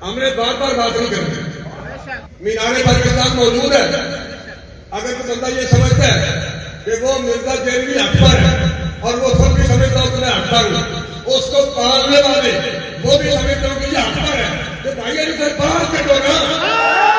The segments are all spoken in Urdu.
ہم نے بار بار بات نہیں کرنی. مینار پاکستان موجود ہے. اگر کوئی بندہ یہ سمجھتا ہے کہ وہ مرزا دہلوی حق پر ہے اور وہ سب بھی سمجھتا ہوں کہ میں حق پر ہوں، اس کو پالنے والے وہ بھی سمجھتا ہوں کہ یہ حق پر ہے. تو بھائی علی سے باہر کٹو نا،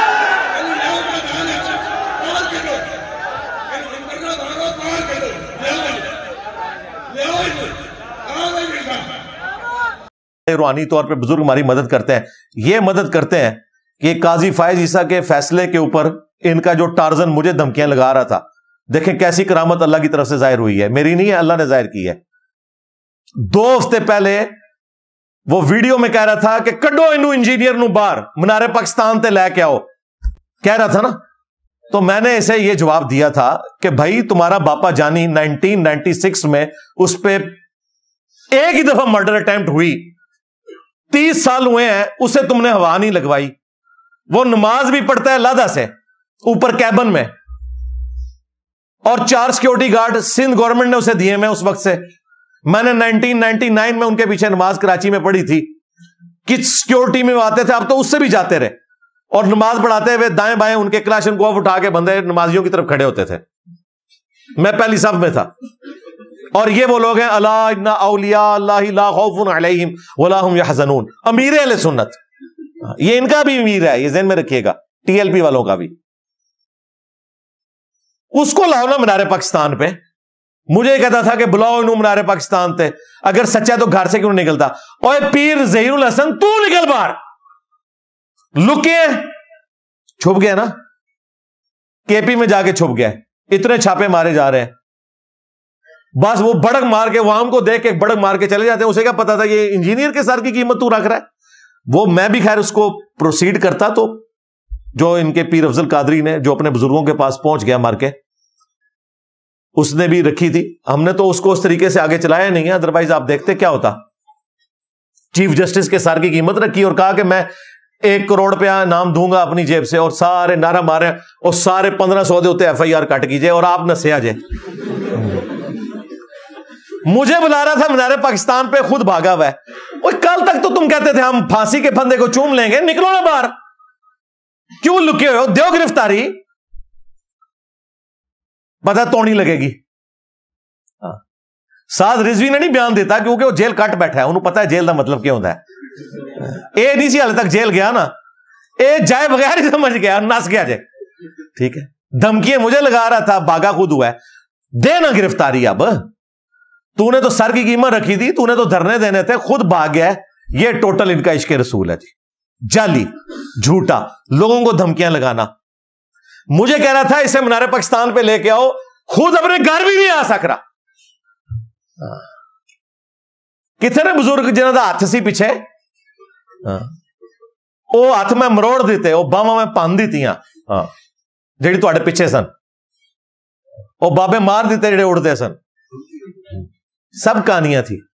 روحانی طور پہ بزرگ ہماری مدد کرتے ہیں. یہ مدد کرتے ہیں کہ قاضی فائز عیسیٰ کے فیصلے کے اوپر ان کا جو ٹارزن مجھے دھمکیاں لگا رہا تھا، دیکھیں کیسی کرامت اللہ کی طرف سے ظاہر ہوئی ہے. میری نہیں ہے، اللہ نے ظاہر کی ہے. 2 ہفتے پہلے وہ ویڈیو میں کہہ رہا تھا کہ کڈو انو انجینئر نو باہر منارے پاکستان تے لے کے آؤ، کہہ رہا تھا نا. تو میں نے اسے یہ جواب دیا تھا کہ بھائی تمہارا باپا جانی 1996 میں اس پہ ایک ہی دفعہ مرڈر اٹیمپٹ ہوئی، 30 سال ہوئے ہیں، اسے تم نے ہوا نہیں لگوائی. وہ نماز بھی پڑھتا ہے لادہ سے اوپر کیبن میں، اور 4 سیکیورٹی گارڈ سندھ گورنمنٹ نے اسے دیے. میں اس وقت سے میں نے 1999 میں ان کے پیچھے نماز کراچی میں پڑھی تھی. کس سیکیورٹی میں آتے تھے، اب تو اس سے بھی جاتے رہے، اور نماز پڑھاتے ہوئے دائیں بائیں ان کے کلاشن کو اٹھا کے بندے نمازیوں کی طرف کھڑے ہوتے تھے. میں پہلی صف میں تھا. اور یہ وہ لوگ ہیں الا ان اولیاء اللہ لا خوف علیہم ولا هم يحزنون، امیر اہل سنت. یہ ان کا بھی امیر ہے، یہ ذہن میں رکھیے گا، ٹی ایل پی والوں کا بھی. اس کو لاؤ نا منارے پاکستان پہ. مجھے کہتا تھا کہ بلاؤ انہوں منارے پاکستان تے، اگر سچا تو گھر سے کیوں نکلتا. اوے پیر ظہیر الحسن تو نکل باہر. لکے چھپ گیا نا، کے پی میں جا کے چھپ گیا. اتنے چھاپے مارے جا رہے ہیں، بس وہ بڑک مار کے وہاں کو دیکھ کے بڑک مار کے چلے جاتے ہیں. اسے کیا پتا تھا یہ انجینئر کے سر کی قیمت تو رکھ رہا ہے. وہ میں بھی خیر اس کو پروسیڈ کرتا تو جو ان کے پیر افضل قادری نے جو اپنے بزرگوں کے پاس پہنچ گیا مار کے، اس نے بھی رکھی تھی. ہم نے تو اس کو اس طریقے سے آگے چلایا نہیں ہے، ادروائز آپ دیکھتے کیا ہوتا. چیف جسٹس کے سر کی قیمت رکھی اور کہا کہ میں 1 کروڑ روپیہ انعام دوں گا اپنی جیب سے، اور سارے نعرہ مارے اور سارے 1500 دے ہوتے FIR کٹ کیجئے اور آپ نہ سے آ جائے. مجھے بلا رہا تھا منارے پاکستان پہ، خود بھاگا ہوا ہے. کل تک تو تم کہتے تھے ہم پھانسی کے پھندے کو چوم لیں گے، نکلو نا باہر، کیوں لکے ہوئے ہو؟ دیو گرفتاری، پتہ توڑی لگے گی. سعد رضوی نے نہیں بیان دیتا کیونکہ وہ جیل کٹ بیٹھا ہے، انہوں پتا ہے جیل کا مطلب کیا ہوتا ہے. اے نہیں سی حال تک جیل گیا نا، اے جائے بغیر ہی سمجھ گیا، نس گیا جائے. ٹھیک ہے، دھمکیاں مجھے لگا رہا تھا، بھاگا خود ہوا ہے. دے نا گرفتاری. اب تو نے تو سر کی قیمت رکھی تھی، تو نے تو دھرنے دینے تھے، خود بھاگ گیا. یہ ٹوٹل ان کا عشق رسول ہے جی. جعلی، جھوٹا، لوگوں کو دھمکیاں لگانا. مجھے کہہ رہا تھا اسے منارے پاکستان پہ لے کے آؤ، خود اپنے گھر بھی نہیں آ سک رہا. کتنے بزرگ جنہوں کا ہاتھ سی پیچھے، وہ ہاتھ میں مروڑ دیتے، وہ باواں میں پان دیتیاں جیڑی تواڈے پیچھے سن، وہ بابے مار دیتے جڑے اڑتے سن. سب کہانیاں تھی.